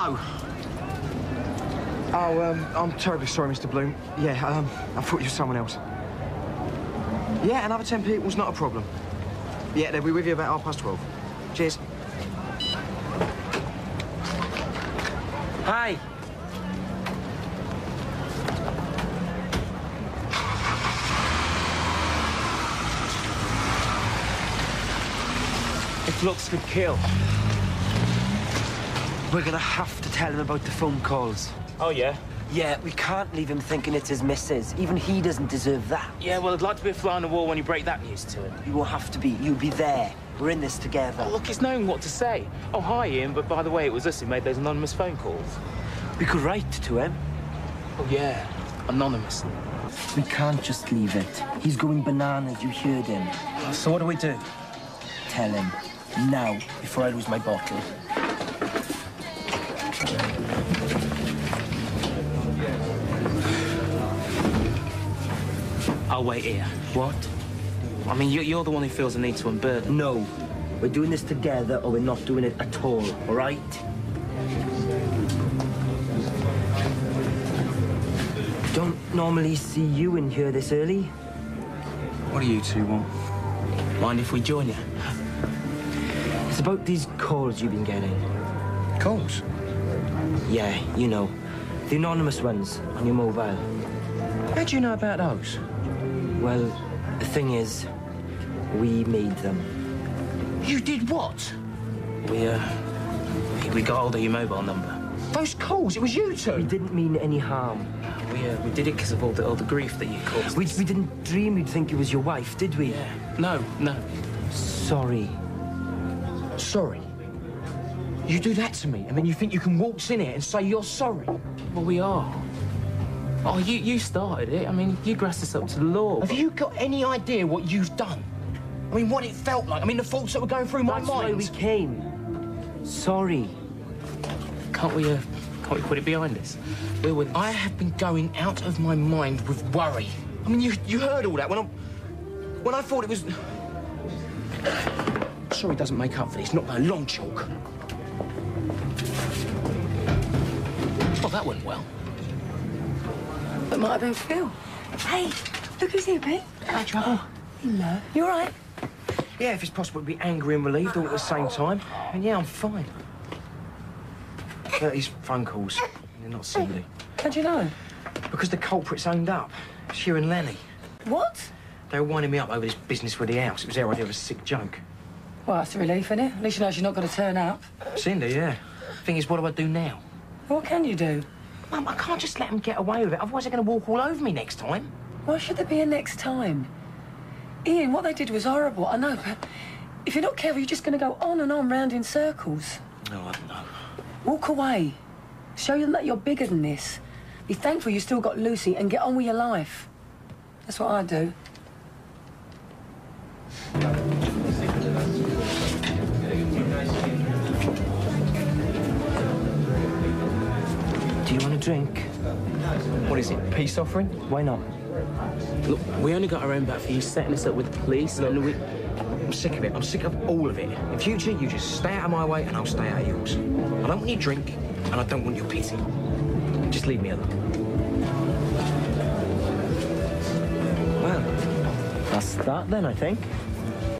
No. Oh, I'm terribly sorry, Mr. Bloom. Yeah, I thought you were someone else. Yeah, another 10 people's not a problem. Yeah, they'll be with you about 12:30. Cheers. Hi. If looks could kill. We're gonna have to tell him about the phone calls. Oh, yeah? Yeah, we can't leave him thinking it's his missus. Even he doesn't deserve that. Yeah, well, I'd like to be a fly on the wall when you break that news to him. You won't have to be. You'll be there. We're in this together. Oh, look, it's knowing what to say. Oh, hi, Ian, but by the way, it was us who made those anonymous phone calls. We could write to him. Oh, yeah, anonymously. We can't just leave it. He's going bananas, you heard him. So what do we do? Tell him. Now, before I lose my bottle. I'll wait here. What? I mean, you're the one who feels the need to unburden. No. We're doing this together or we're not doing it at all, all right? Don't normally see you in here this early. What do you two want? Mind if we join you? It's about these calls you've been getting. Calls? Yeah, you know. The anonymous ones on your mobile. How do you know about those? Well, the thing is, we made them. You did what? We got hold of your mobile number. Those calls, it was you We two. didn't mean any harm. We did it because of all the grief that you caused. We didn't dream you'd think it was your wife, did we? Yeah. No. Sorry. Sorry? You do that to me, and then you think you can waltz in here and say you're sorry? Well, we are. Oh, you started it. I mean, you grassed us up to the law. Have you got any idea what you've done? I mean, what it felt like? I mean, the thoughts that were going through my That's why mind. we came. Sorry. Can't we put it behind us? We're with... I have been going out of my mind with worry. I mean, you heard all that when I thought it was... Sorry doesn't make up for this, not by a long chalk. Oh, that went well. That might have been Phil. Hey, look who's here, Pete. No trouble. Hello. You all right? Yeah, if it's possible to be angry and relieved all at the same time. And yeah, I'm fine. But these phone calls, they're not silly. How'd you know? Because the culprit's owned up. It's Huw and Lenny. What? They were winding me up over this business with the house. It was their idea of a sick joke. Well, that's a relief, isn't it? At least you know she's not going to turn up. Cindy, yeah. Thing is, what do I do now? What can you do? Mum, I can't just let them get away with it. Otherwise, they're going to walk all over me next time. Why should there be a next time? Ian, what they did was horrible, I know, but if you're not careful, you're just going to go on and on round in circles. No, I don't know. Walk away. Show them that you're bigger than this. Be thankful you still got Lucy and get on with your life. That's what I do. Do you want a drink? What is it, peace offering? Why not? Look, we only got our own back for you setting us up with the police. Look, and we... I'm sick of it. I'm sick of all of it. In future, you just stay out of my way and I'll stay out of yours. I don't want your drink and I don't want your pity. Just leave me alone. Well, that's that then, I think.